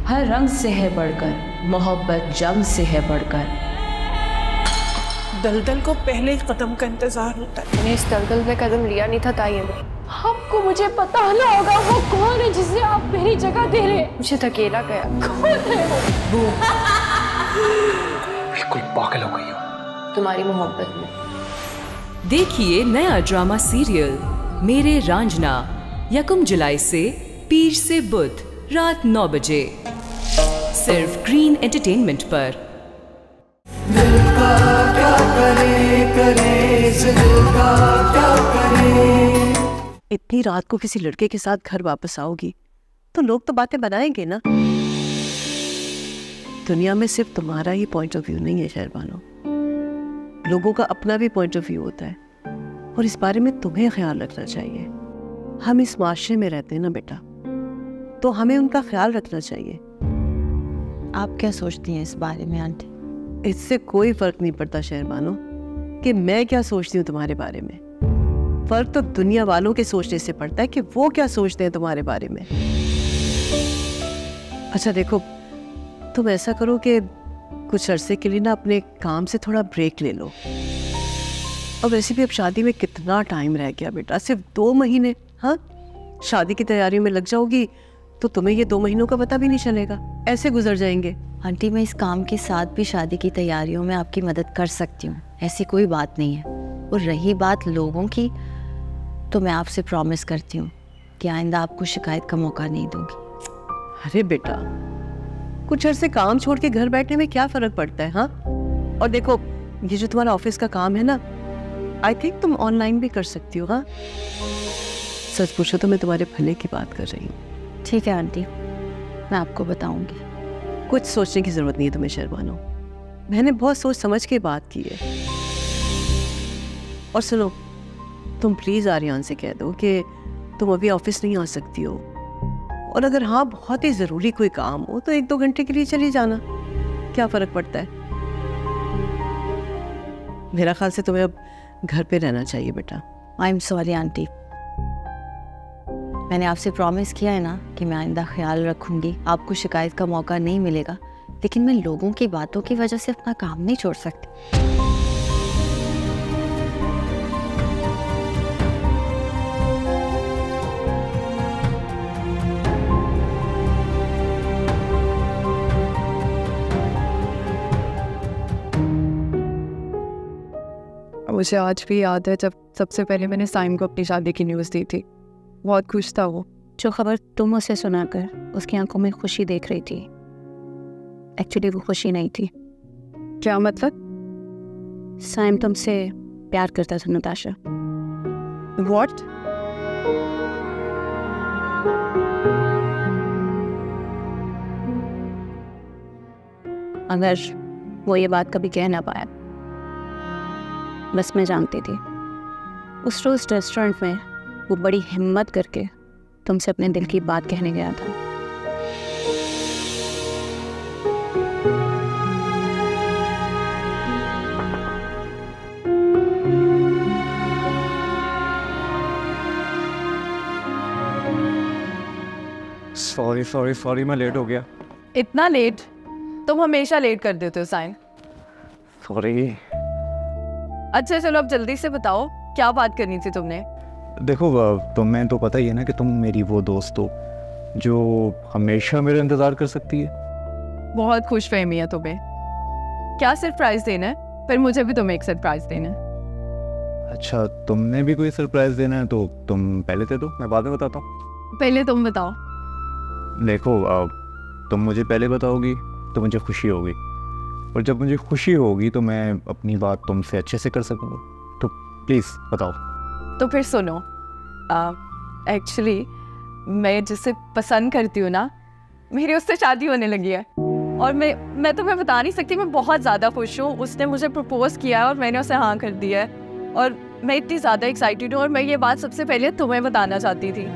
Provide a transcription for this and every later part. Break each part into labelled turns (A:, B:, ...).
A: हर रंग से है बढ़कर, मोहब्बत जंग से है बढ़कर।
B: दलदल को पहले कदम का इंतजार होता है।
C: मैंने इस दलदल में कदम लिया नहीं था ताई अम्मी।
D: आपको मुझे पता होगा वो कौन है जिसे आप मेरी जगह दे रहे हैं।
C: मुझे धकेला गया।
D: कौन है वो?
E: बिल्कुल पागल हो गई हो
C: तुम्हारी मोहब्बत में।
F: देखिए नया ड्रामा सीरियल मेरे रांझना 1 जुलाई से पीर से बुध रात 9 बजे सिर्फ ग्रीन एंटरटेनमेंट पर।
G: दिल का क्या करे दिल का क्या करे।
H: इतनी रात को किसी लड़के के साथ घर वापस आओगी तो लोग तो बातें बनाएंगे ना। दुनिया में सिर्फ तुम्हारा ही पॉइंट ऑफ व्यू नहीं है शहरबानो, लोगों का अपना भी पॉइंट ऑफ व्यू होता है और इस बारे में तुम्हें ख्याल रखना चाहिए। हम इस माशरे में रहते हैं ना बेटा, तो हमें उनका ख्याल रखना चाहिए।
I: आप क्या सोचती हैं इस बारे में आंटी?
H: इससे कोई फर्क नहीं पड़ता शहरबानो कि मैं क्या सोचती हूँ तुम्हारे बारे में। फर्क तो दुनिया वालों के सोचने से पड़ता है कि वो क्या सोचते हैं तुम्हारे बारे में। अच्छा देखो, तुम ऐसा करो कि कुछ अरसे के लिए ना अपने काम से थोड़ा ब्रेक ले लो। और वैसे भी अब शादी में कितना टाइम रह गया बेटा, सिर्फ 2 महीने। हाँ, शादी की तैयारियों में लग जाओगी तो तुम्हें ये 2 महीनों का पता भी नहीं चलेगा, ऐसे गुजर जाएंगे।
I: आंटी मैं इस काम के साथ भी शादी की तैयारियों में आपकी मदद कर सकती हूँ, ऐसी कोई बात नहीं है। और रही बात लोगों की, तो मैं आपसे प्रॉमिस करती हूँ कि आइंदा आपको शिकायत का मौका नहीं दूंगी।
H: अरे बेटा, कुछ अरसे काम छोड़ के घर बैठने में क्या फर्क पड़ता है। हाँ, और देखो ये जो तुम्हारा ऑफिस का काम है ना, आई थिंक तुम ऑनलाइन भी कर सकती हो। हाँ, सच पूछो तो मैं तुम्हारे भले की बात कर रही हूँ।
I: ठीक है आंटी, मैं आपको बताऊंगी।
H: कुछ सोचने की जरूरत नहीं है तुम्हें शहरबानो, मैंने बहुत सोच समझ के बात की है। और सुनो, तुम प्लीज आर्यन से कह दो कि तुम अभी ऑफिस नहीं आ सकती हो, और अगर हाँ बहुत ही जरूरी कोई काम हो तो 1-2 घंटे के लिए चली जाना, क्या फर्क पड़ता है। मेरा ख्याल से तुम्हें अब घर पे रहना चाहिए बेटा।
I: आई एम सॉरी आंटी, मैंने आपसे प्रॉमिस किया है ना कि मैं आइंदा ख्याल रखूंगी, आपको शिकायत का मौका नहीं मिलेगा। लेकिन मैं लोगों की बातों की वजह से अपना काम नहीं छोड़ सकती।
C: मुझे आज भी याद है जब सबसे पहले मैंने साइम को अपनी शादी की न्यूज़ दी थी। बहुत खुश था वो।
D: जो खबर तुम उसे सुनाकर उसकी आंखों में खुशी देख रही थी, एक्चुअली वो खुशी नहीं थी।
C: क्या मतलब?
D: साइम तुमसे प्यार करता था नताशा।
C: What?
D: अगर वो ये बात कभी कह ना पाया, बस मैं जानती थी। उस रोज रेस्टोरेंट में वो बड़ी हिम्मत करके तुमसे अपने दिल की बात कहने गया था।
E: सॉरी मैं लेट हो गया।
C: इतना लेट? तुम हमेशा लेट कर देते हो साइन।
E: सॉरी।
C: अच्छा चलो अब जल्दी से बताओ, क्या बात करनी थी तुमने?
E: देखो तुम्हें तो पता ही है ना कि तुम मेरी वो दोस्त हो जो हमेशा मेरा इंतज़ार कर सकती है।
C: बहुत खुश फहमी है तुम्हें। क्या सरप्राइज देना है? फिर मुझे भी तुम्हें एक सरप्राइज देना है।
E: अच्छा, तुमने भी कोई सरप्राइज देना है तो तुम पहले दे दो, मैं बाद में बताता हूँ।
C: पहले तुम बताओ।
E: देखो तुम मुझे पहले बताओगी तो मुझे खुशी होगी, और जब मुझे खुशी होगी तो मैं अपनी बात तुमसे अच्छे से कर सकूँगा। तो प्लीज़ बताओ।
C: तो फिर सुनो, एक्चुअली मैं जिसे पसंद करती हूँ ना, मेरी उससे शादी होने लगी है। और मैं तुम्हें बता नहीं सकती, मैं बहुत ज़्यादा खुश हूँ। उसने मुझे प्रपोज़ किया है और मैंने उसे हाँ कर दिया है, और मैं इतनी ज़्यादा एक्साइटेड हूँ। और मैं ये बात सबसे पहले तुम्हें बताना चाहती थी।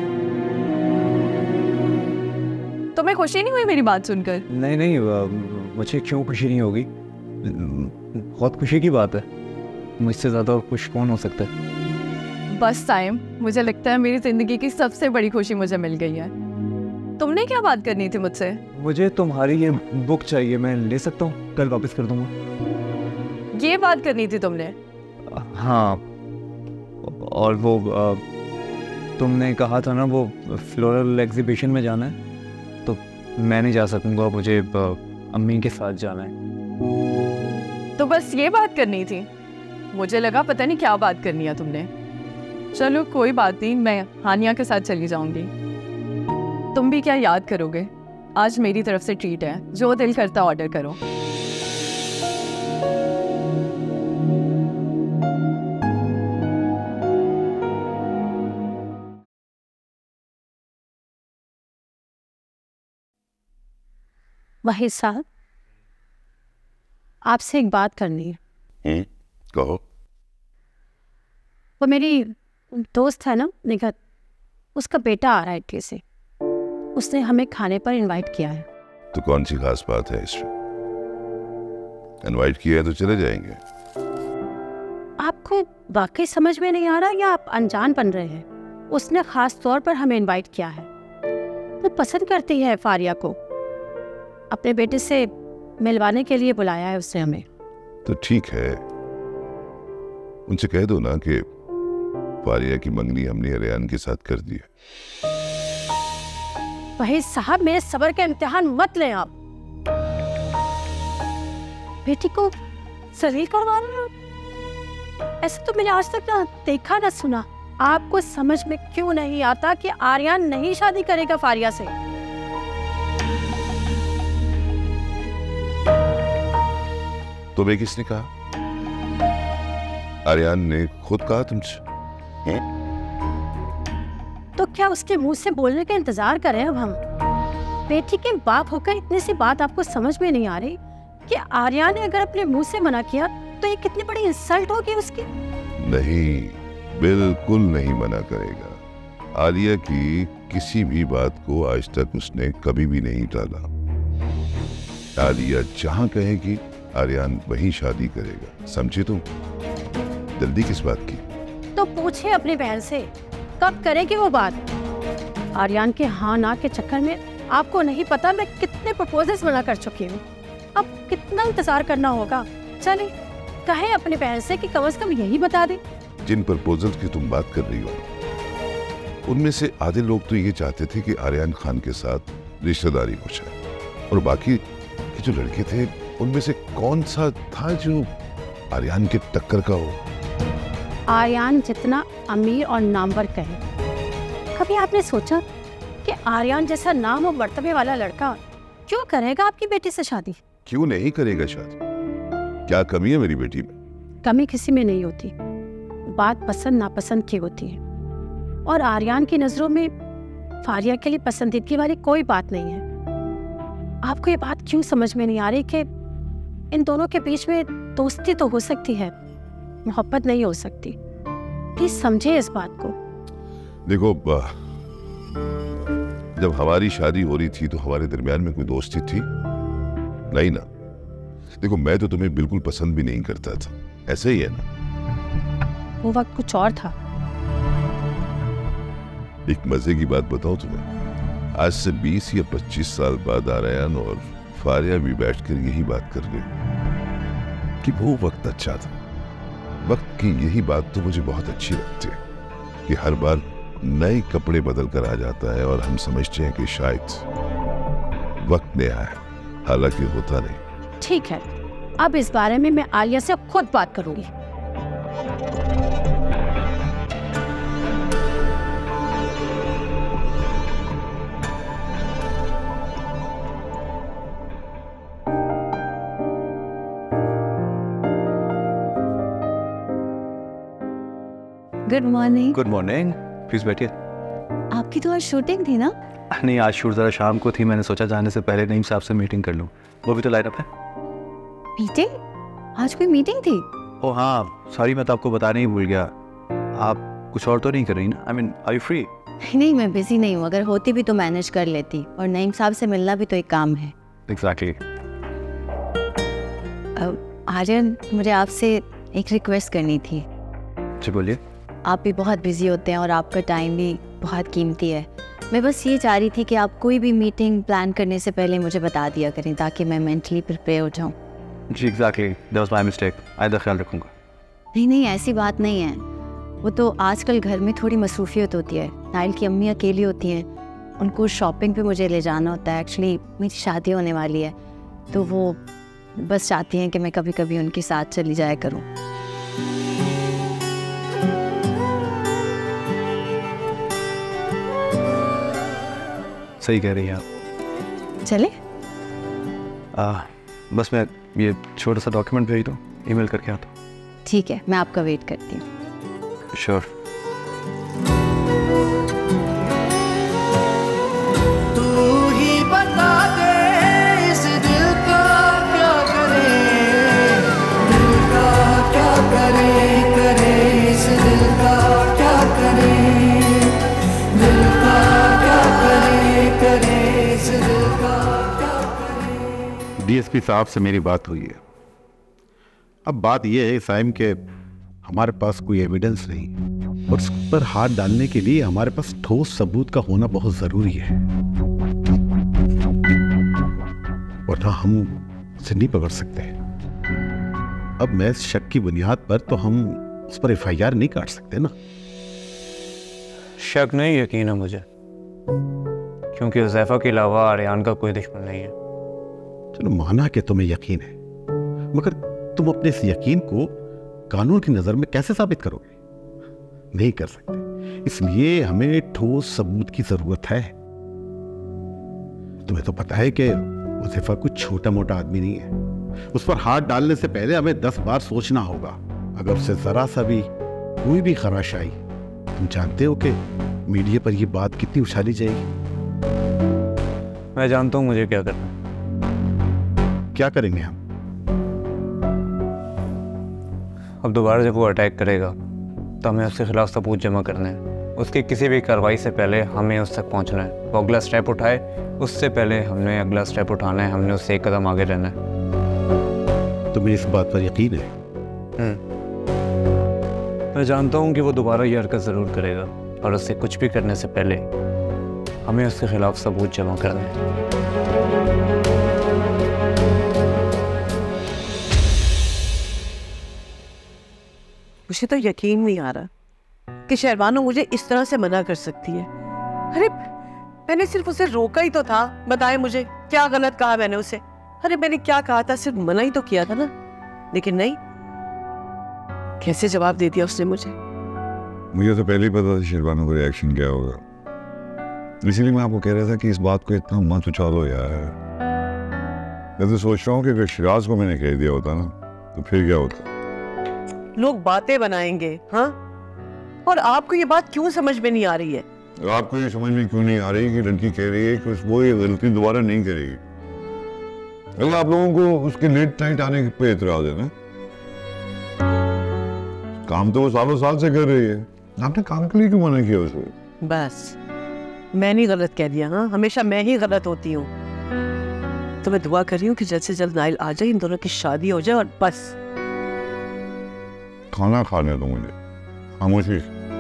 C: तुम्हें खुशी नहीं हुई मेरी बात सुनकर?
E: नहीं, मुझे क्यों खुशी नहीं होगी, बहुत खुशी की बात है। मुझसे ज़्यादा खुश कौन हो सकता है।
C: बस टाइम, मुझे लगता है मेरी ज़िंदगी की सबसे बड़ी खुशी मुझे मिल गई है। तुमने क्या बात करनी थी मुझसे?
E: मुझे तुम्हारी ये बुक चाहिए, मैं ले सकता हूँ? कल वापस कर दूँगा।
C: ये बात करनी थी तुमने?
E: हाँ, और वो तुमने कहा था ना वो फ्लोरल एग्जीबिशन में जाना है, तो मैं नहीं जा सकूँगा, मुझे अम्मी के साथ जाना है।
C: तो बस ये बात करनी थी? मुझे लगा पता नहीं क्या बात करनी है तुमने। चलो कोई बात नहीं, मैं हानिया के साथ चली जाऊंगी। तुम भी क्या याद करोगे? आज मेरी तरफ से ट्रीट है, जो दिल करता ऑर्डर करो।
D: वहीद साहब, आपसे एक बात करनी है।
J: कहो।
D: वो मेरी दोस्त है ना निगत, उसका बेटा आ रहा है इटली से, उसने हमें खाने पर इनवाइट किया है।
J: तो कौन सी खास बात है इसमें? इनवाइट किया है तो चले जाएंगे।
D: आपको वाकई समझ में नहीं आ रहा या आप अनजान बन रहे हैं? उसने खास तौर पर हमें इनवाइट किया है। वो पसंद करती है फारिया को, अपने बेटे से मिलवाने के लिए बुलाया है उसने हमें।
J: तो ठीक है, उनसे कह दो ना कि फारिया की मंगनी हमने आर्यन के साथ कर दी है।
D: वहीद साहब, मेरे सब्र का इम्तिहान मत लें आप। बेटी को जलील करवा रहे हैं? ऐसा तो मैंने आज तक ना देखा ना सुना। आपको समझ में क्यों नहीं आता कि आर्यन नहीं शादी करेगा फारिया से?
J: तुम्हें किसने कहा? आर्यन ने खुद कहा तुमसे?
D: तो क्या उसके मुंह से बोलने का इंतजार करें अब हम? बेटी के बाप होकर इतनी सी बात आपको समझ में नहीं आ रही कि आर्यन ने अगर अपने मुंह से मना किया तो ये कितनी बड़ी इंसल्ट होगी उसकी? नहीं,
J: बिल्कुल नहीं मना करेगा। आलिया की किसी भी बात को आज तक उसने कभी भी नहीं टाला। आलिया जहां कहेगी आर्यन वहीं शादी करेगा, समझे तुम? जल्दी किस बात की?
D: तो पूछे अपनी बहन से कब करेगी वो बात। आर्यन के हाँ ना के चक्कर में आपको नहीं पता मैं कितने प्रपोजल्स मना कर चुकी हूँ। अब कितना इंतजार करना होगा? चले कहे अपनी बहन से कि कम से कम यही बता दे।
J: जिन प्रपोजल्स की तुम बात कर रही हो उनमें से आधे लोग तो ये चाहते थे कि आर्यन खान के साथ रिश्तेदारी हो जाए, और बाकी के जो लड़के थे उनमें से कौन सा था जो आर्यन के टक्कर का हो?
D: आर्यन जितना अमीर और नामवर कहे, कभी आपने सोचा कि आर्यन जैसा नाम और मर्तबे वाला लड़का क्यों करेगा आपकी बेटी से शादी?
J: क्यों नहीं करेगा शादी? क्या कमी है मेरी बेटी में?
D: कमी किसी में नहीं होती, बात पसंद नापसंद की होती है। और आर्यन की नजरों में फारिया के लिए पसंदीदगी वाली कोई बात नहीं है। आपको ये बात क्यों समझ में नहीं आ रही कि इन दोनों के बीच में दोस्ती तो हो सकती है, मोहब्बत नहीं हो सकती? प्लीज समझे इस बात को।
J: देखो, जब हमारी शादी हो रही थी तो हमारे दरमियान में कोई दोस्ती थी नहीं ना। देखो, मैं तो तुम्हें बिल्कुल पसंद भी नहीं करता था, ऐसे ही है ना?
D: वो वक्त कुछ और था।
J: एक मजे की बात बताऊं तुम्हें, आज से 20 या 25 साल बाद आर्यन और फारिया भी बैठकर यही बात कर रहे कि वो वक्त अच्छा था। वक्त की यही बात तो मुझे बहुत अच्छी लगती है कि हर बार नए कपड़े बदल कर आ जाता है और हम समझते हैं कि शायद वक्त ने आया, हालांकि होता नहीं।
D: ठीक है, अब इस बारे में मैं आलिया से खुद बात करूंगी।
I: Good morning.
E: Good morning, please बैठिए।
I: आपकी तो आज शूटिंग थी ना?
E: नहीं, आज शूट ज़रा शाम को थी, मैंने सोचा जाने से पहले नईम साहब से मीटिंग कर लूँ। वो भी तो लाइनअप है।
I: मीटिंग? आज कोई मीटिंग थी?
E: ओह हाँ, सॉरी, मैं तो आपको बताने ही भूल गया। आप कुछ और तो नहीं कर रही ना? I mean, are you free?
I: नहीं, मैं बिजी नहीं हूँ। अगर होती भी तो मैनेज कर लेती, और नईम साहब से मिलना भी तो एक काम है।
E: एग्जैक्टली।
I: आर्यन, मुझे आपसे एक रिक्वेस्ट करनी थी।
E: जी बोलिए।
I: आप भी बहुत बिजी होते हैं और आपका टाइम भी बहुत कीमती है। मैं बस ये चाह रही थी कि आप कोई भी मीटिंग प्लान करने से पहले मुझे बता दिया करें ताकि मैं मेंटली प्रिपेयर हो जाऊँ।
E: जी exactly, that was my mistake. आइंदा ख्याल रखूँगा।
I: नहीं नहीं, ऐसी बात नहीं है। वो तो आजकल घर में थोड़ी मसरूफियत होती है। नाइल की अम्मी अकेली होती हैं, उनको शॉपिंग पे मुझे ले जाना होता है। एक्चुअली मेरी शादी होने वाली है, तो वो बस चाहती हैं कि मैं कभी कभी उनके साथ चली जाया करूं।
E: सही कह रही हैं आप।
I: चले?
E: बस मैं ये छोटा सा डॉक्यूमेंट भेज दूँ, ईमेल करके आता हूँ।
I: ठीक है, मैं आपका वेट करती हूँ।
E: श्योर।
G: तू ही बता दे इस दिल का क्या करे, दिल का क्या करे, करे इस दिल का क्या करे, दिल का क्या करे, करे इस दिल का क्या करे।
K: डीएसपी साहब से मेरी बात हुई है। अब बात यह है साइम के हमारे पास कोई एविडेंस नहीं और उस पर हाथ डालने के लिए हमारे पास ठोस सबूत का होना बहुत जरूरी है, वरना हम उसे नहीं पकड़ सकते। अब मैं शक की बुनियाद पर तो हम उस पर एफआईआर नहीं काट सकते ना।
E: शक नहीं, यकीन है मुझे, क्योंकि हुज़ैफा के अलावा आर्यान का कोई दुश्मन नहीं है।
K: चलो माना कि तुम्हें यकीन है, मगर तुम अपने इस यकीन को कानून की नजर में कैसे साबित करोगे? नहीं कर सकते। इसलिए हमें ठोस सबूत की जरूरत है। तुम्हें तो पता है कि हुज़ैफा कुछ छोटा मोटा आदमी नहीं है। उस पर हाथ डालने से पहले हमें 10 बार सोचना होगा। अगर उसे जरा सा भी कोई भी खराश आई, तुम जानते हो कि मीडिया पर यह बात कितनी उछाली जाएगी।
E: मैं जानता हूं मुझे क्या करना है।
K: क्या करेंगे हम?
E: अब दोबारा जब वो अटैक करेगा तो हमें उसके खिलाफ सबूत जमा करने हैं। उसकी किसी भी कार्रवाई से पहले हमें उस तक पहुंचना है। वो अगला स्टेप उठाए उससे पहले हमने अगला स्टेप उठाना है। हमने उससे एक कदम आगे रहना है।
K: तुम्हें इस बात पर यकीन है?
E: मैं जानता हूं कि वो दोबारा ये हरकत ज़रूर करेगा और उससे कुछ भी करने से पहले हमें उसके खिलाफ सबूत जमा करने हैं।
H: मुझे तो यकीन नहीं आ रहा कि शहरबानो मुझे इस तरह से मना कर सकती है। अरे मैंने सिर्फ उसे रोका ही तो था। बताए मुझे क्या गलत कहा मैंने उसे? अरे मैंने क्या कहा था? सिर्फ मना ही तो किया था ना। लेकिन नहीं, कैसे जवाब दे दिया उसने मुझे।
J: मुझे तो पहले ही पता था शहरबानो का रिएक्शन क्या होगा, इसीलिए मैं आपको कह रहा था कि इस बात को इतना मत उछालो यार। मैं तो सोच रहा हूँ कि अगर शिराज को मैंने कह दिया होता ना तो फिर क्या होता।
H: लोग बातें बनाएंगे, हाँ? और आपको ये बात क्यों समझ में नहीं आ रही है?
J: आपको ये समझ में क्यों नहीं आ रही कि लड़की कह रही है कि वो ये गलती दोबारा नहीं करेगी। अगर आप लोगों को उसके लेट नाइट आने पे एतराज है ना, काम तो वो सालों साल से कर रही है, आपने काम के लिए क्यों मना किया उसे?
H: बस मैंने ही गलत कह दिया। हाँ, हमेशा मैं ही गलत होती हूँ। तो मैं दुआ कर रही हूँ कि जल्द से जल्द नाइल आ जाए, इन दोनों की शादी हो जाए और बस।
J: खाना खाने दो मुझे, खामोशी।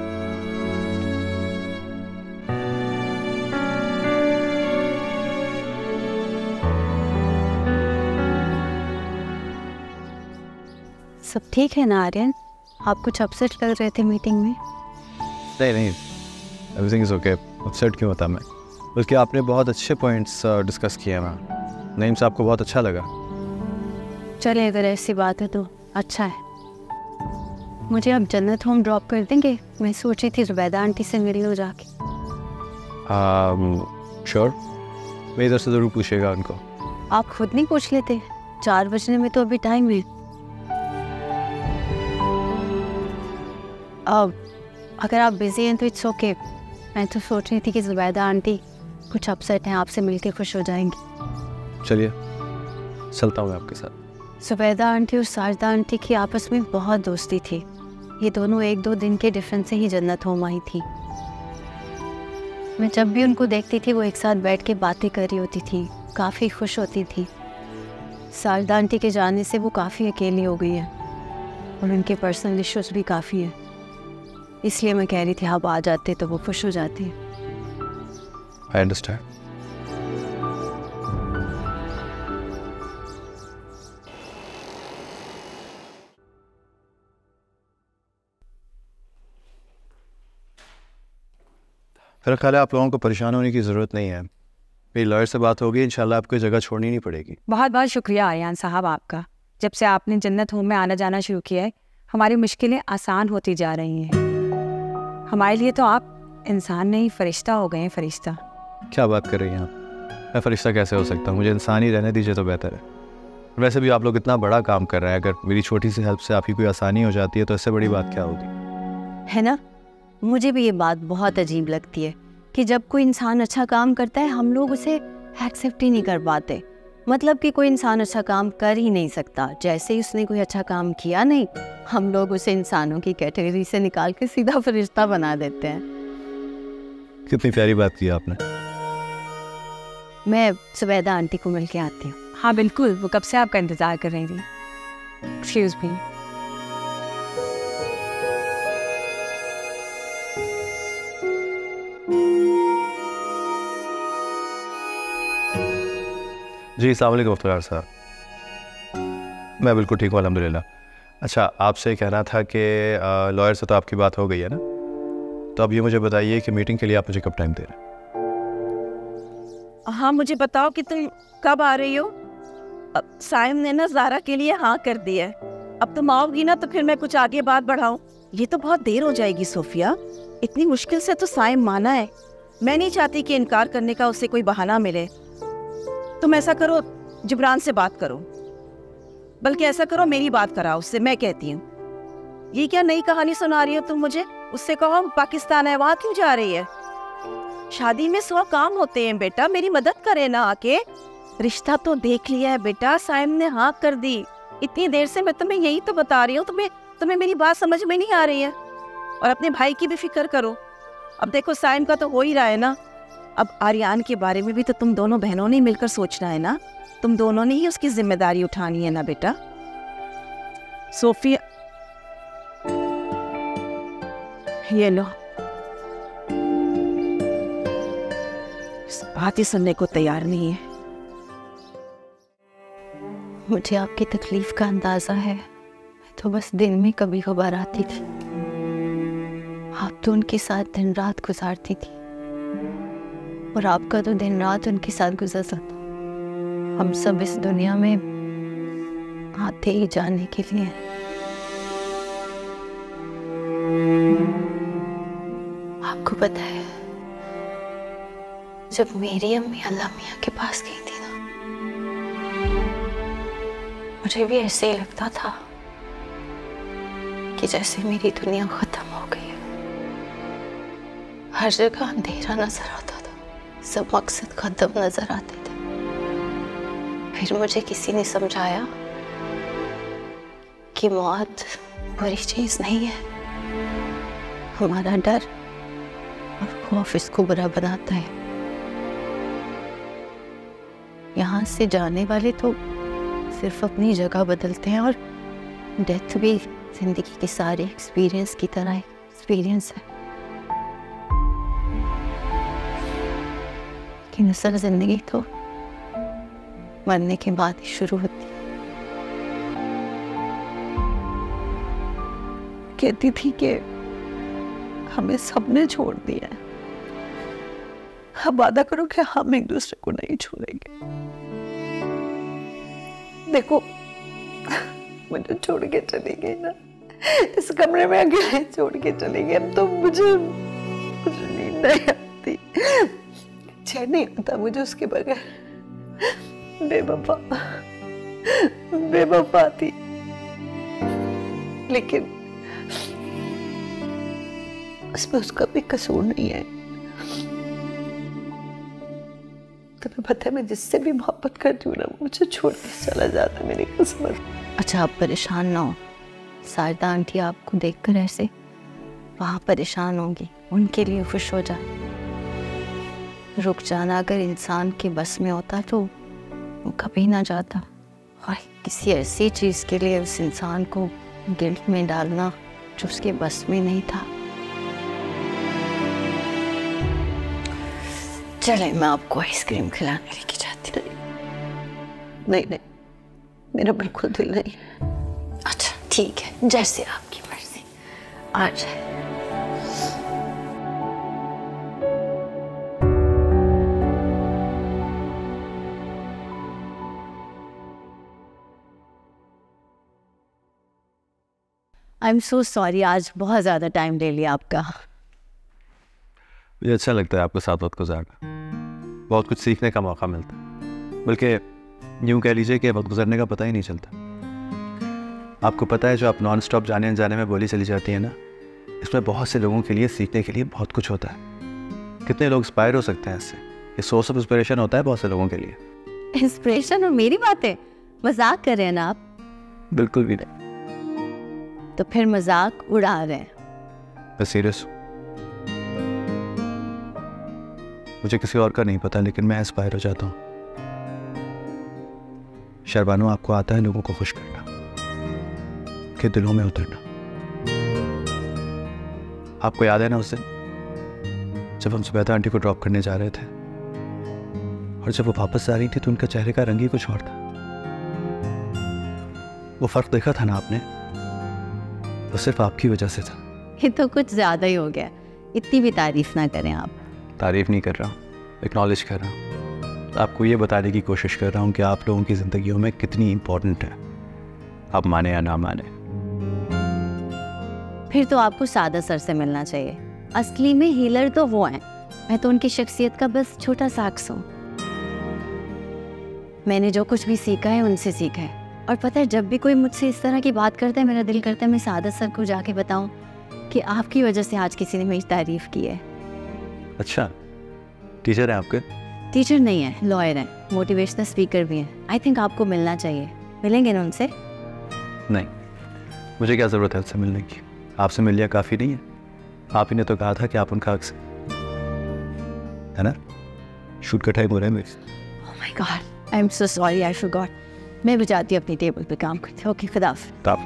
I: सब ठीक है ना आर्यन? आप कुछ अपसेट लग रहे थे मीटिंग में।
E: नहीं, एवरीथिंग इज ओके। अपसेट क्यों होता मैं? बल्कि आपने बहुत अच्छे पॉइंट्स डिस्कस किए हैं। नईम साहब को बहुत अच्छा लगा।
I: चले, अगर ऐसी बात है तो अच्छा है। मुझे अब जन्नत होम ड्रॉप कर देंगे? मैं सोच रही थी जुबैदा आंटी से मिल लो जाके।
E: श्योर, मैं इधर से ज़रूर पूछेगा उनको।
I: आप खुद नहीं पूछ लेते? 4 बजने में तो अभी टाइम है। अगर आप बिजी हैं तो इट्स ओके। मैं तो सोच रही थी कि जुबैदा आंटी कुछ अपसेट हैं, आपसे मिलके खुश हो जाएंगी।
E: चलिए, चलता हूँ आपके साथ।
I: जुबैदा आंटी और साजदा आंटी की आपस में बहुत दोस्ती थी। ये दोनों 1-2 दिन के डिफरेंस से ही जन्नत होम आई थी। मैं जब भी उनको देखती थी वो एक साथ बैठ के बातें कर रही होती थी, काफ़ी खुश होती थी। साजदा आंटी के जाने से वो काफ़ी अकेली हो गई है और उनके पर्सनल इश्यूज भी काफ़ी हैं। इसलिए मैं कह रही थी आप आ जाते तो वो खुश हो जाती।
L: I understand. मेरा ख्याल है आप लोगों को परेशान होने की ज़रूरत नहीं है। मेरी लॉयर से बात होगी, इंशाल्लाह आपको जगह छोड़नी नहीं पड़ेगी।
M: बहुत बहुत शुक्रिया आर्यन साहब आपका। जब से आपने जन्नत होम में आना जाना शुरू किया है हमारी मुश्किलें आसान होती जा रही हैं। हमारे लिए तो आप इंसान नहीं फरिश्ता हो गए हैं, फरिश्ता।
L: क्या बात कर रही हैं आप? मैं फरिश्ता कैसे हो सकता हूँ? मुझे इंसान ही रहने दीजिए तो बेहतर है। वैसे भी आप लोग इतना बड़ा काम कर रहे हैं, अगर मेरी छोटी सी हेल्प से आपकी कोई आसानी हो जाती है तो इससे बड़ी बात क्या होगी,
I: है ना? मुझे भी ये बात बहुत अजीब लगती है कि जब कोई इंसान अच्छा काम करता है हम लोग उसे एक्सेप्ट ही नहीं कर पाते। मतलब कि कोई इंसान अच्छा काम कर ही नहीं सकता, जैसे ही उसने कोई अच्छा काम किया नहीं हम लोग उसे इंसानों की कैटेगरी से निकाल के सीधा फरिश्ता बना देते हैं।
L: कितनी प्यारी बात की आपने।
I: मैं सुबैदा आंटी को मिल के आती हूँ।
M: हाँ बिल्कुल, वो कब से आपका इंतज़ार कर रही थी। Excuse me.
L: जी अस्सलाम वालेकुम मुख्तार साहब। मैं बिल्कुल ठीक हूँ अल्हम्दुलिल्लाह। अच्छा, आपसे कहना था कि लॉयर से तो आपकी बात हो गई है ना, तो अब ये मुझे बताइए कि मीटिंग के लिए आप मुझे कब टाइम दे रहे हैं?
B: हाँ मुझे बताओ कि तुम कब आ रही हो। अब साइम ने ना ज़ारा के लिए हाँ कर दिया है। अब तुम आओगी ना तो फिर मैं कुछ आगे बात बढ़ाऊँ। ये तो बहुत देर हो जाएगी सोफिया, इतनी मुश्किल से तो साइम माना है। मैं नहीं चाहती कि इनकार करने का उसे कोई बहाना मिले। तुम ऐसा करो, जिब्रान से बात करो, बल्कि ऐसा करो मेरी बात कराओ उससे। मैं कहती हूँ ये क्या नई कहानी सुना रही हो तुम मुझे। उससे कहो पाकिस्तान है, वहाँ क्यों जा रही है। शादी में 100 काम होते हैं बेटा, मेरी मदद करे ना आके। रिश्ता तो देख लिया है बेटा, साइम ने हाँ कर दी। इतनी देर से मैं तुम्हें यही तो बता रही हूँ, तुम्हें मेरी बात समझ में नहीं आ रही है। और अपने भाई की भी फिक्र करो। अब देखो साइम का तो हो ही रहा है ना, अब आर्यन के बारे में भी तो तुम दोनों बहनों ने मिलकर सोचना है ना। तुम दोनों ने ही उसकी जिम्मेदारी उठानी है ना बेटा। सोफिया ये लो, बात ही सुनने को तैयार नहीं है।
I: मुझे आपकी तकलीफ का अंदाजा है। मैं तो बस दिन में कभी कभार आती थी, आप तो उनके साथ दिन रात गुजारती थी, और आपका तो दिन रात उनके साथ गुजर सकता। हम सब इस दुनिया में आते ही जाने के लिए। आपको पता है जब मेरी अम्मी अल्लाह मियाँ के पास गई थी ना, मुझे भी ऐसे ही लगता था कि जैसे मेरी दुनिया खत्म हो गई है। हर जगह अंधेरा नजर आता था, सब मकसद खत्म नजर आते थे। फिर मुझे किसी ने समझाया कि मौत बुरी चीज नहीं है, हमारा डर और खौफ इसको बुरा बनाता है। यहाँ से जाने वाले तो सिर्फ अपनी जगह बदलते हैं, और डेथ भी जिंदगी के सारे एक्सपीरियंस की तरह एक्सपीरियंस है। कि असल जिंदगी तो मरने के बाद ही शुरू होती है।
H: कहती थी कि हमें सबने छोड़ दिया है, अब वादा करो कि हम एक दूसरे को नहीं छोड़ेंगे। देखो मुझे छोड़ के चली गई ना, इस कमरे में अकेले छोड़ के चली गई। अब तो मुझे नींद नहीं आती, चैन नहीं आता मुझे उसके बगैर। बेवफा थी, लेकिन उसमें उसका भी कसूर नहीं है। तुम्हें पता है मैं जिससे भी मोहब्बत करती हूँ ना, मुझे छोड़ के चला जाता, मेरी किस्मत।
I: अच्छा आप परेशान ना हो, सारदा आंटी आपको देखकर ऐसे वहाँ परेशान होंगी, उनके लिए खुश हो जाए। रुक जाना अगर इंसान के बस में होता तो वो कभी ना जाता, और किसी ऐसी चीज़ के लिए उस इंसान को गिल्ट में डालना जो उसके बस में नहीं था। चले मैं आपको आइसक्रीम खिलाने लेके जाती हूँ।
H: नहीं नहीं, मेरा बिल्कुल दिल नहीं।
I: अच्छा ठीक है, जैसे आपकी मर्जी, आ जाए। आई एम सो सॉरी, आज बहुत ज़्यादा टाइम ले लिया आपका।
L: मुझे अच्छा लगता है आपको साथ वक्त गुजारना, बहुत कुछ सीखने का मौका मिलता है, बल्कि यूँ कह लीजिए कि वक्त गुजरने का पता ही नहीं चलता। आपको पता है जो आप नॉन स्टॉप जाने अनजाने में बोली चली जाती है ना, इसमें बहुत से लोगों के लिए सीखने के लिए बहुत कुछ होता है। कितने लोग इंस्पायर हो सकते हैं इससे, ये सोर्स ऑफ इंस्पिरेशन होता है बहुत से लोगों के लिए।
I: इंस्पिरेशन और मेरी बातें, मजाक कर रहे हैं ना आप?
L: बिल्कुल भी नहीं।
I: तो फिर मजाक उड़ा रहे हैं?
L: मैं सीरियस हूँ। मुझे किसी और का नहीं पता, लेकिन मैं इंस्पायर हो जाता हूँ। शर्बानो, आपको आता है लोगों को खुश करना, के दिलों में उतरना। आपको याद है ना उस दिन जब हम सुबह आंटी को ड्रॉप करने जा रहे थे, और जब वो वापस आ रही थी तो उनका चेहरे का रंग ही कुछ और था। वो फर्क देखा था ना आपने? वो सिर्फ आपकी वजह से था।
I: ये तो कुछ ज्यादा ही हो गया, इतनी भी तारीफ ना करें आप।
L: तारीफ नहीं कर रहा हूँ, एक्नॉलेज कर रहा हूँ। आपको ये बताने की कोशिश कर रहा हूँ कि आप लोगों की ज़िंदगियों में कितनी इम्पोर्टेंट है, आप माने या ना माने।
I: फिर तो आपको सादा सर से मिलना चाहिए। असली में हीलर तो वो हैं, मैं तो उनकी शख्सियत का बस छोटा सा अक्स हूँ। मैंने जो कुछ भी सीखा है उनसे सीखा है। और पता है, जब भी कोई मुझसे इस तरह की बात करता है, मेरा दिल करता है मैं सादत सर को जाके बताऊं कि आपकी वजह से आज किसी ने मेरी तारीफ की है।
L: अच्छा, टीचर है आपके?
I: टीचर नहीं है, लॉयर है, मोटिवेशनल स्पीकर भी हैं। आई थिंक आपको मिलना चाहिए। मिलेंगे ना उनसे?
L: नहीं, मुझे क्या ज़रूरत है उनसे मिलने की? आपसे मिल लिया काफ़ी नहीं है? आप ही ने तो कहा था कि आप उनका अक्स है ना? शूट का टाइम हो रहा है मेरे।
I: Oh my God, I am so sorry, I forgot. मैं भी जाती हूँ अपनी टेबल पे काम करते। ओके, खुदा हाफ़िज़।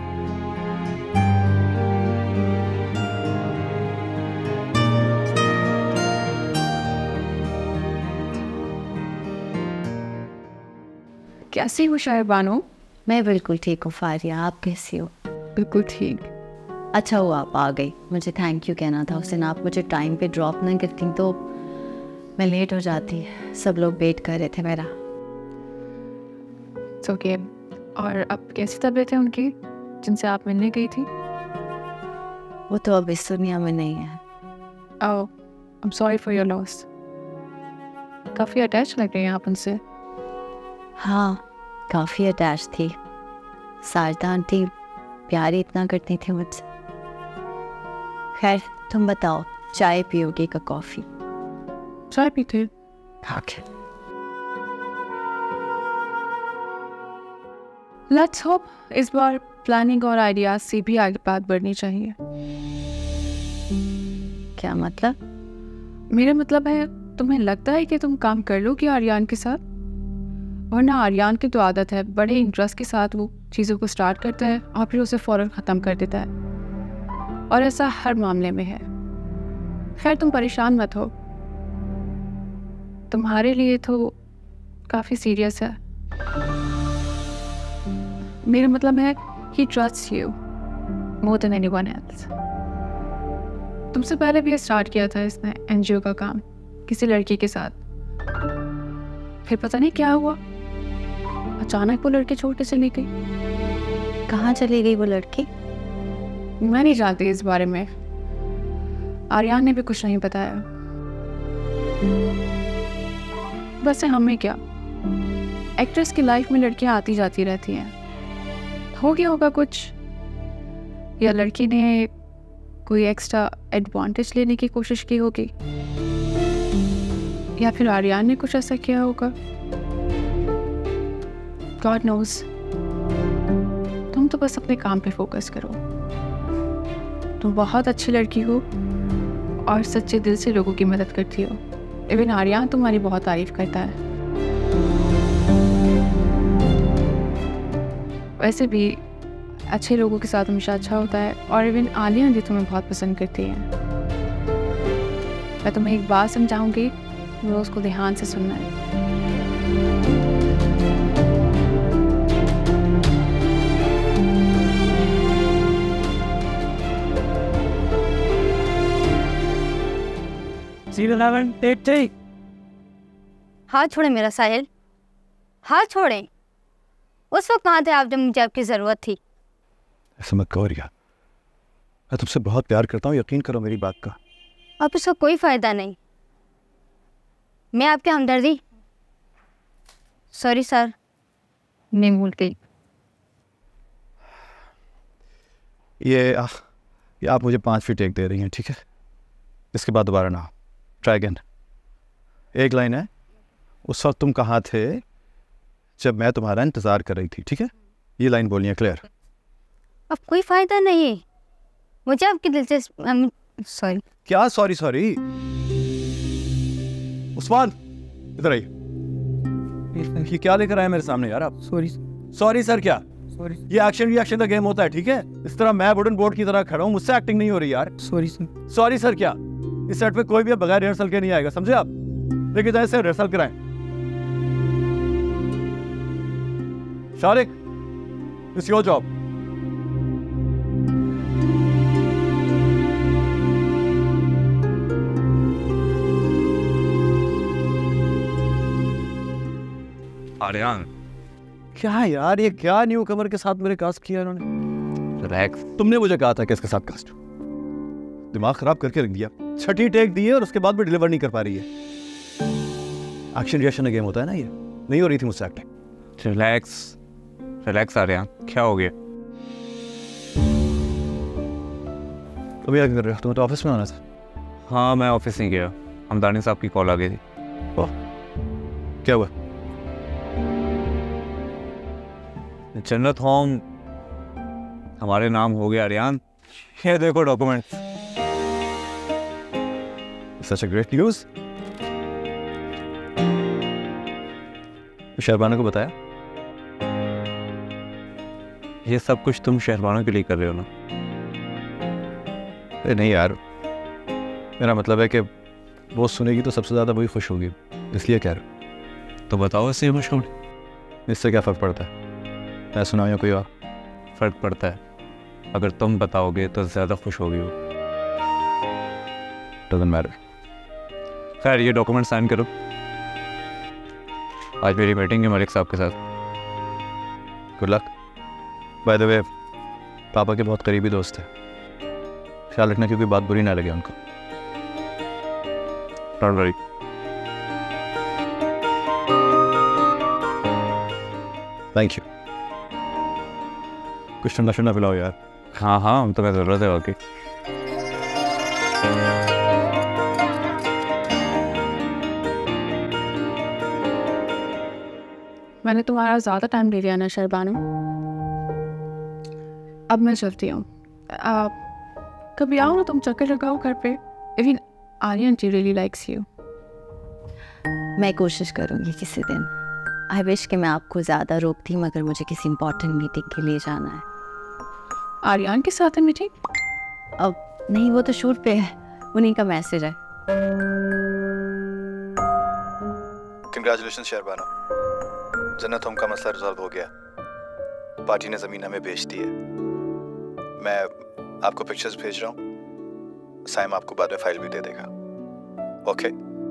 C: कैसी हो शहरबानो?
I: मैं बिल्कुल ठीक हूँ फारिया, आप कैसी हो?
C: बिल्कुल ठीक।
I: अच्छा हुआ आप आ गई, मुझे थैंक यू कहना था। उस दिन आप मुझे टाइम पे ड्रॉप नहीं करती तो मैं लेट हो जाती। सब लोग वेट कर रहे थे मेरा।
C: ओके, और अब कैसी तबीयत है उनकी जिनसे आप मिलने गई थी?
I: वो तो अब इस दुनिया में नहीं है।
C: Oh, I am sorry for your loss. काफ़ी अटैच लग रही हैं आप उनसे।
I: हाँ, काफ़ी अटैच थी। सारदा आंटी प्यार इतना करती थी मुझसे। खैर, तुम बताओ, चाय पियोगे का कॉफ़ी?
C: चाय पीते।
I: ओके।
C: लेट्स होप इस बार प्लानिंग और आइडियाज से भी आगे बात बढ़नी चाहिए।
I: क्या मतलब?
C: मेरा मतलब है, तुम्हें लगता है कि तुम काम कर लोगे आर्यान के साथ? वरना आर्यान की तो आदत है, बड़े इंटरेस्ट के साथ वो चीज़ों को स्टार्ट करता है और फिर उसे फ़ौरन ख़त्म कर देता है, और ऐसा हर मामले में है। खैर, तुम परेशान मत हो, तुम्हारे लिए तो काफ़ी सीरियस है। मेरा मतलब है, he trusts you more than anyone else। तुमसे पहले भी स्टार्ट किया था इसने एनजीओ का काम किसी लड़की के साथ, फिर पता नहीं क्या हुआ, अचानक वो लड़की छोड़ के चली गई।
I: कहाँ चली गई वो लड़की?
C: मैं नहीं जानती इस बारे में, आर्यान ने भी कुछ नहीं बताया। वैसे हमें क्या, एक्ट्रेस की लाइफ में लड़कियां आती जाती रहती हैं। हो गया होगा कुछ, या लड़की ने कोई एक्स्ट्रा एडवांटेज लेने की कोशिश की होगी, या फिर आर्यान ने कुछ ऐसा किया होगा। God knows. तुम तो बस अपने काम पे फोकस करो। तुम बहुत अच्छी लड़की हो और सच्चे दिल से लोगों की मदद करती हो। इवन आर्यान तुम्हारी बहुत तारीफ करता है। वैसे भी अच्छे लोगों के साथ हमेशा अच्छा होता है, और इवन आलिया भी तुम्हें बहुत पसंद करती हैं। मैं तुम्हें एक बात समझाऊंगी,
D: रोज़ को ध्यान से सुनना है।
N: हाथ छोड़े मेरा साहिल, हाथ छोड़े। उस वक्त कहाँ थे आप जब मुझे आपकी ज़रूरत थी?
L: ऐसा मत कहो रिया, मैं तुमसे बहुत प्यार करता हूँ, यकीन करो मेरी बात का।
N: अब उसका कोई फ़ायदा नहीं। मैं आपके हमदर्दी, सॉरी सर, मैं भूल गई।
L: ये आप मुझे 5 फीट टेक दे रही हैं, ठीक है? इसके बाद दोबारा ना, ट्राई अगेन। एक लाइन है, उस वक्त तुम कहाँ थे जब मैं तुम्हारा इंतज़ार कर रही थी, ठीक है? ये लाइन बोलनी है, क्लियर?
N: अब कोई फ़ायदा नहीं, मुझे आपकी दिलचस्प, सॉरी।
L: क्या सॉरी सॉरी? उस्मान इधर आइए। ये क्या लेकर आए मेरे सामने यार आप?
E: सॉरी।
L: सॉरी सर क्या?
E: सॉरी।
L: ये एक्शन रिएक्शन का गेम होता है, ठीक है? इस तरह मैं वुडन बोर्ड की तरह खड़ा हूँ, मुझसे एक्टिंग नहीं हो रही यार।
E: Sorry sir.
L: सॉरी सर क्या? इस सेट पे कोई भी बगैर रिहर्सल के नहीं आएगा, समझे आप? लेकिन जाए से रिहर्सल कराएं। Shariq, it's your job.
E: Aryan,
L: क्या यार, ये क्या न्यू कमर के साथ मेरे कास्ट किया इन्होंने?
E: रिलैक्स।
L: तुमने मुझे कहा था कि इसके साथ कास्ट, दिमाग खराब करके रख दिया। 6ठी टेक दी है और उसके बाद भी डिलीवर नहीं कर पा रही है। एक्शन रिएक्शन का गेम होता है ना, ये नहीं हो रही थी मुझसे एक्टिंग।
E: रिलैक्स रिलैक्स आर्यन, क्या हो गया?
L: अभी क्या कर रहे हो? तुम्हें तो ऑफिस में आना था।
E: हाँ, मैं ऑफिस नहीं गया, हमदानी साहब की कॉल आ गई थी।
L: क्या हुआ?
E: जन्नत होम हमारे नाम हो गया आर्यन। ये देखो document.
L: Such a great news. Shehrbano को बताया?
E: ये सब कुछ तुम शहरबानो के लिए कर रहे हो ना?
L: अरे नहीं यार, मेरा मतलब है कि वो सुनेगी तो सबसे ज़्यादा वही खुश होगी, इसलिए कह रहा हूँ।
E: तो बताओ इससे मशहूर,
L: इससे क्या फ़र्क पड़ता है? मैं सुना या कोई और?
E: फ़र्क पड़ता है, अगर तुम बताओगे तो ज़्यादा खुश होगी वो।
L: Doesn't matter.
E: खैर, ये डॉक्यूमेंट साइन करो। आज मेरी मीटिंग है मलिक साहब के साथ।
L: Good luck. By the way, पापा के बहुत करीबी दोस्त है, ख्याल रखना क्योंकि बात बुरी ना लगे उनको।
E: Don't worry.
L: Thank you. कुछ ठंडा ठंडा पिलाओ यार।
E: हाँ हाँ, हम तुम्हें ज़रूरत है वाकई।
D: मैंने तुम्हारा ज़्यादा टाइम ले लिया ना शहरबानो, अब मैं चलती हूँ। कभी आओ ना, तुम चक्कर लगाओ घर पे। Even Aryan really likes you.
I: मैं कोशिश करूँगी किसी दिन। आई विश कि मैं आपको ज़्यादा रोकती, मगर मुझे किसी इंपॉर्टेंट मीटिंग के लिए जाना है।
D: आर्यन के साथ है मीटिंग?
I: अब नहीं, वो तो शूट पे है, उन्हीं का मैसेज है।
L: कंग्रेचुलेशन शहरबानो, जन्नत होम का मसला रिजॉल्व हो गया। पार्टी ने ज़मीन हमें बेच दी है। मैं आपको पिक्चर्स भेज रहा हूँ, साइम आपको बाद में फाइल भी दे देगा। ओके?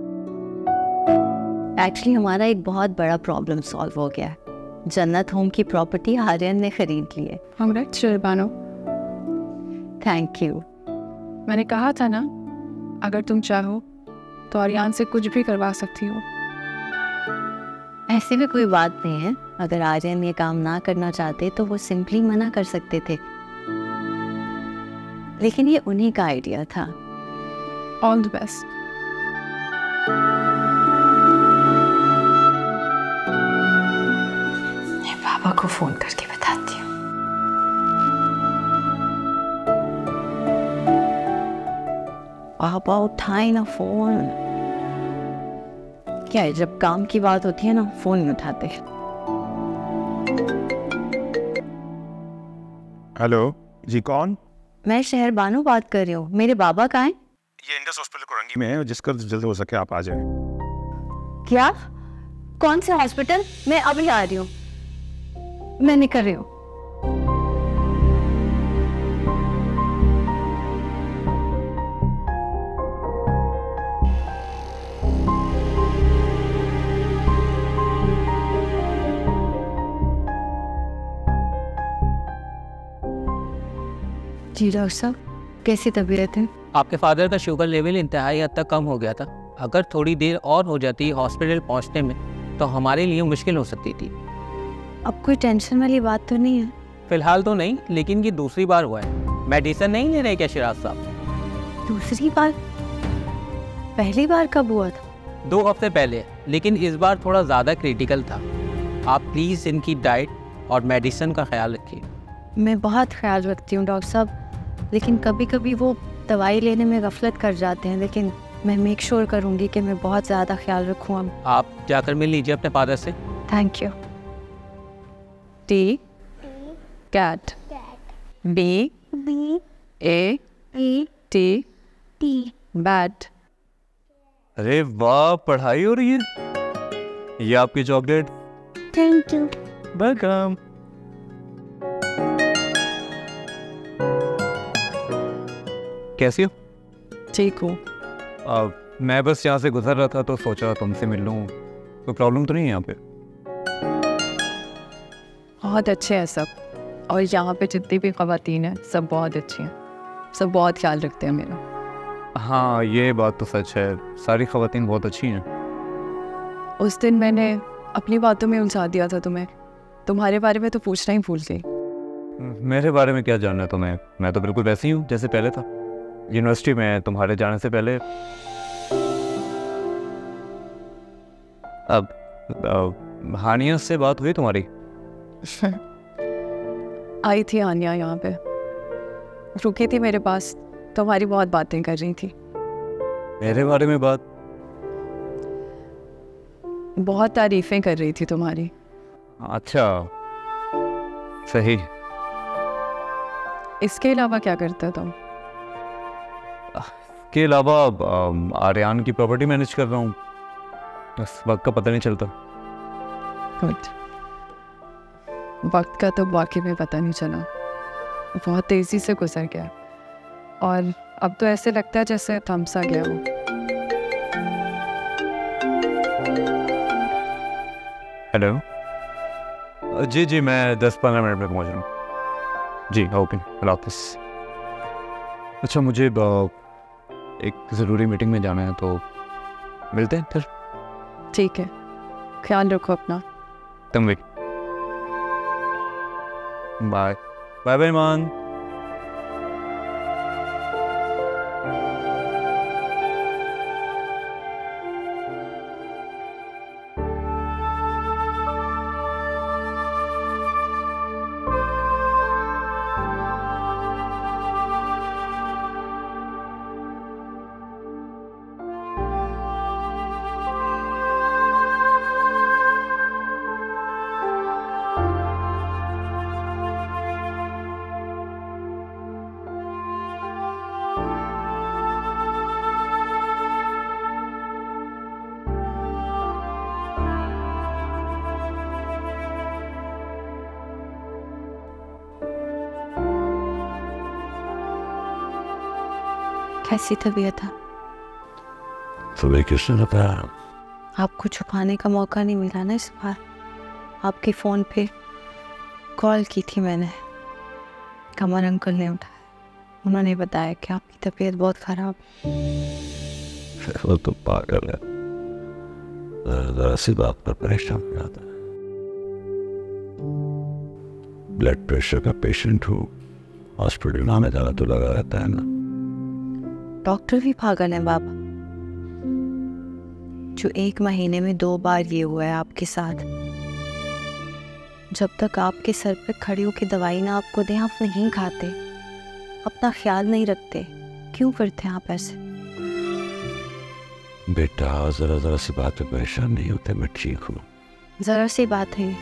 I: एक्चुअली हमारा एक बहुत बड़ा प्रॉब्लम सॉल्व हो गया है। जन्नत होम की प्रॉपर्टी आर्यन ने खरीद ली है।
D: कांग्रेट्स शहरबानो।
I: Thank you.
D: मैंने कहा था ना, अगर तुम चाहो तो आर्यन से कुछ भी करवा सकती हो।
I: ऐसी भी कोई बात नहीं है। अगर आर्यन ये काम ना करना चाहते तो वो सिंपली मना कर सकते थे, लेकिन ये उन्हीं का आइडिया था।
D: All the best.
I: मैं पापा को फोन करके बताती हूँ। पापा उठाए ना फोन। क्या है, जब काम की बात होती है ना, फोन नहीं उठाते।
O: हेलो जी, कौन?
I: मैं शहरबानो बात कर रही हूँ। मेरे बाबा कहाँ हैं?
O: ये इंडस हॉस्पिटल कोरंगी में है, जिसका जल्द हो सके आप आ जाए।
N: क्या? कौन सा हॉस्पिटल? मैं अभी आ रही हूँ, मैं निकल रही हूँ।
I: जी डॉक्टर साहब, कैसी तबीयत है?
P: आपके फादर का शुगर लेवल इंतहाई हद तक कम हो गया था। अगर थोड़ी देर और हो जाती हॉस्पिटल पहुंचने में तो हमारे लिए मुश्किल हो सकती थी।
I: अब कोई टेंशन वाली बात तो नहीं है?
P: फिलहाल तो नहीं, लेकिन ये दूसरी बार हुआ है। मेडिसिन नहीं ले रहे क्या शिराज साहब?
I: दूसरी बार? पहली बार कब हुआ था?
P: 2 हफ्ते पहले, लेकिन इस बार थोड़ा ज़्यादा क्रिटिकल था। आप प्लीज़ इनकी डाइट और मेडिसिन का ख्याल रखिए।
I: मैं बहुत ख्याल रखती हूँ डॉक्टर साहब, लेकिन कभी कभी वो दवाई लेने में गफलत कर जाते हैं, लेकिन मैं मेक श्योर करूँगी कि मैं बहुत ज़्यादा ख्याल रखूँ। अब
P: आप जाकर मिल लीजिए अपने फादर से।
I: Thank you.
C: T cat, B A T bat.
E: अरे वाह, पढ़ाई हो रही है। ये आपकी चॉकलेट।
N: Thank you.
E: वेलकम। कैसी हो?
C: ठीक हूँ।
E: मैं बस यहाँ से गुजर रहा था तो सोचा तुमसे मिल लूँ। कोई प्रॉब्लम तो नहीं है यहाँ पे?
C: बहुत अच्छे हैं सब, और यहाँ पे जितनी भी ख़वातीन हैं सब बहुत अच्छी हैं, सब बहुत ख्याल रखते हैं मेरा।
E: हाँ, ये बात तो सच है, सारी ख़वातीन बहुत अच्छी हैं।
C: उस दिन मैंने अपनी बातों में उलझा दिया था तुम्हें, तुम्हारे बारे में तो पूछना ही भूल गई।
E: मेरे बारे में क्या जानना है तुम्हें? मैं तो बिल्कुल वैसे ही हूँ जैसे पहले था, यूनिवर्सिटी में तुम्हारे जाने से पहले। अब हानिया से बात हुई तुम्हारी?
C: आई थी हानिया यहाँ पे, रुकी थी मेरे पास, तुम्हारी बहुत बातें कर रही थी।
E: मेरे बारे में बात?
C: बहुत तारीफें कर रही थी तुम्हारी।
E: अच्छा, सही।
C: इसके अलावा क्या करते हो तुम?
E: के अलावा आर्यान की प्रॉपर्टी मैनेज कर रहा हूँ, बस वक्त का पता नहीं चलता।
C: गुड। वक्त का तो वाकई में पता नहीं चला, बहुत तेज़ी से गुजर गया, और अब तो ऐसे लगता है जैसे थम सा गया हो।
E: हेलो। जी जी, मैं 10-15 मिनट में पहुँच रहा हूँ। जी ओके, अल्लाह हाफ़िज़। अच्छा, मुझे एक ज़रूरी मीटिंग में जाना है, तो मिलते हैं फिर।
C: ठीक है, ख्याल रखो अपना।
E: तुम भी। बाय बाय बाय मान।
I: कैसी तबीयत है?
J: तुम्हें किसने बताया?
I: आपको छुपाने का मौका नहीं मिला ना इस बार। आपके फ़ोन पे कॉल की थी मैंने, कमर अंकल ने उठाया, उन्होंने बताया कि आपकी तबीयत बहुत ख़राब है।
J: वो तो पागल है, ज़रा सी बात पर परेशान हो जाता है। ब्लड प्रेशर का पेशेंट हूँ, हॉस्पिटल आने जाना तो लगा रहता है ना।
I: डॉक्टर भी पागल हैं बाबा, जो 1 महीने में 2 बार ये हुआ है आपके साथ। जब तक आपके सर पे खड़ी होकर दवाई ना आपको दें, आप नहीं खाते, अपना ख्याल नहीं रखते। क्यों करते हैं आप ऐसे?
J: बेटा, जरा सी बात पे परेशान नहीं होते, मैं ठीक हूँ।
I: ज़रा सी बात है,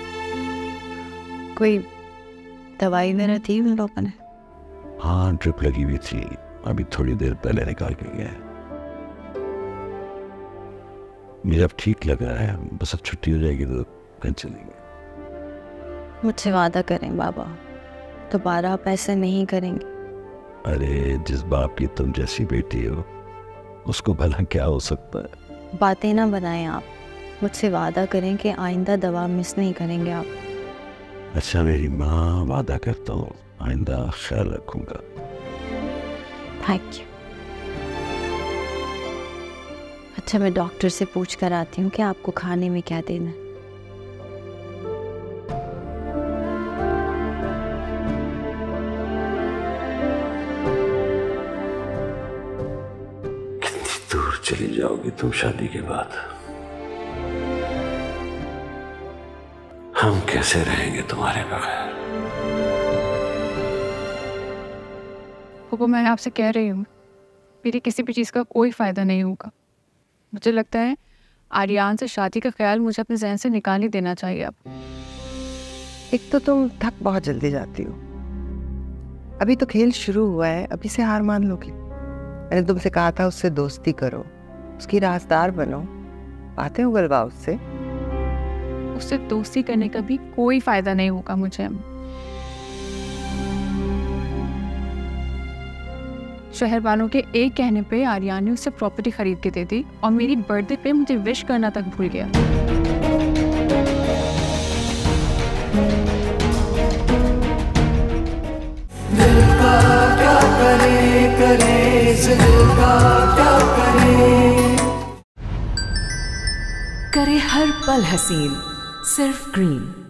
I: कोई दवाई वगैरह थी उन लोगों ने?
J: हाँ, ड्रिप लगी हुई थी, अभी थोड़ी देर पहले निकाल के गया है।
K: मुझे अब ठीक लग रहा है, बस अब छुट्टी हो जाएगी तो कहीं चलेंगे।
I: मुझसे वादा करें बाबा, दोबारा आप ऐसा नहीं करेंगे।
K: अरे जिस बाप की तुम जैसी बेटी हो उसको भला क्या हो सकता है।
I: बातें ना बनाएं आप, मुझसे वादा करें कि आइंदा दवा मिस नहीं करेंगे आप।
K: अच्छा मेरी माँ, वादा करता हूँ आइंदा ख्याल रखूंगा।
I: Thank you. अच्छा मैं डॉक्टर से पूछ कर आती हूँ कि आपको खाने में क्या देना है।
K: कितनी दूर चली जाओगी तुम शादी के बाद? हम कैसे रहेंगे तुम्हारे बगैर?
C: पापा मैं आपसे कह रही हूँ, मेरी किसी भी चीज़ का कोई फ़ायदा नहीं होगा। मुझे लगता है आर्यन से शादी का ख्याल मुझे अपने जहन से निकाल ही देना चाहिए अब।
Q: एक तो तुम थक बहुत जल्दी जाती हो, अभी तो खेल शुरू हुआ है, अभी से हार मान लोगी। मैंने तुमसे कहा था उससे दोस्ती करो, उसकी राजदार बनो, बातें उगलवाओ उससे
C: दोस्ती करने का भी कोई फ़ायदा नहीं होगा मुझे। शहर वालों के एक कहने पे आर्यन ने उससे प्रॉपर्टी खरीद के दे दी और मेरी बर्थडे पे मुझे विश करना तक भूल गया।
G: दिल का क्या करे इस दिल का क्या
F: करे हर पल हसीन, सिर्फ ग्रीन।